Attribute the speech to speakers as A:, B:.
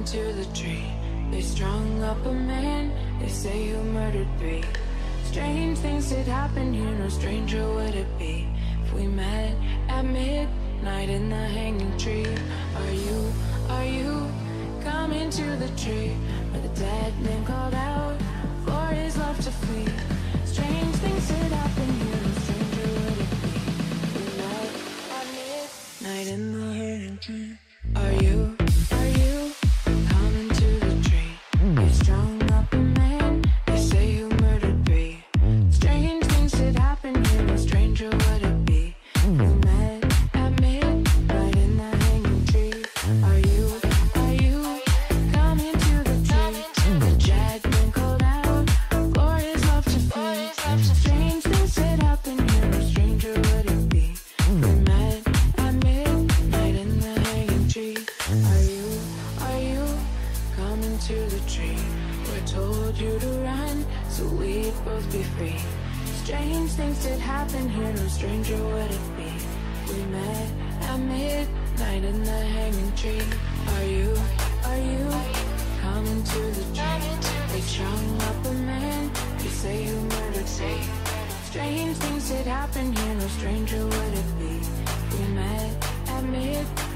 A: to the tree. They strung up a man, they say you murdered three. Strange things did happen here, no stranger would it be if we met at midnight in the hanging tree. Are you coming to the tree where the dead man called out for his love to flee? Strange things did happen here, no stranger would it be if we met at midnight in the hanging tree. Are you coming to the tree? They strung up a man, they say you murdered three. Strange things did happen here, no stranger would it be if we met at midnight in the hanging tree. Are you coming to the tree? The dead man called out for his love to flee. Strange things did happen here, no stranger would it be if we met at midnight in the hanging tree. Are you coming to the tree? We told you to run so we'd both be free. Strange things did happen here, no stranger would it be if we met at midnight in the hanging tree. Are you coming to the tree? They strung up a man, they say you murdered three. Strange things did happen here, no stranger would it be if we met at midnight